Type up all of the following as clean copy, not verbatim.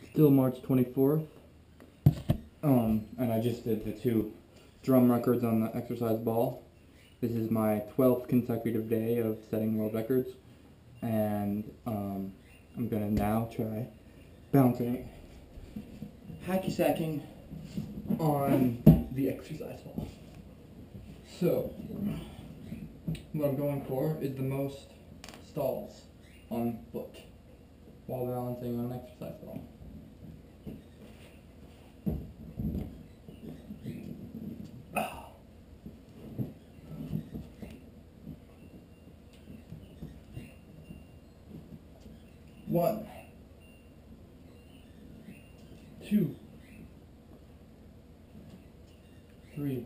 Still March 24th. And I just did the 2 drum records on the exercise ball. This is my 12th consecutive day of setting world records. And I'm gonna now try bouncing, hacky sacking on the exercise ball. So, what I'm going for is the most stalls on foot while balancing on an exercise ball. One, 2, 3,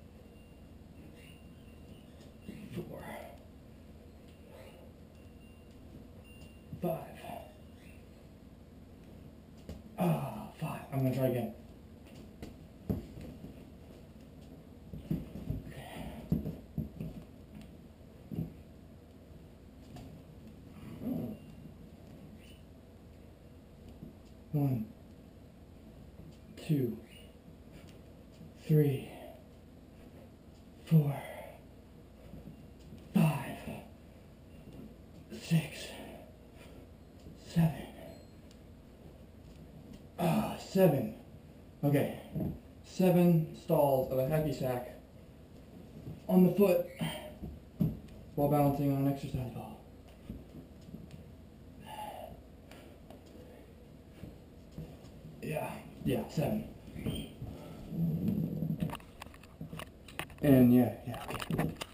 4, 5. 5. I'm gonna try again. One, 2, 3, 4, 5, 6, 7. 7. Okay. 7 stalls of a hacky sack on the foot while balancing on an exercise ball. Yeah, 7. And yeah, okay.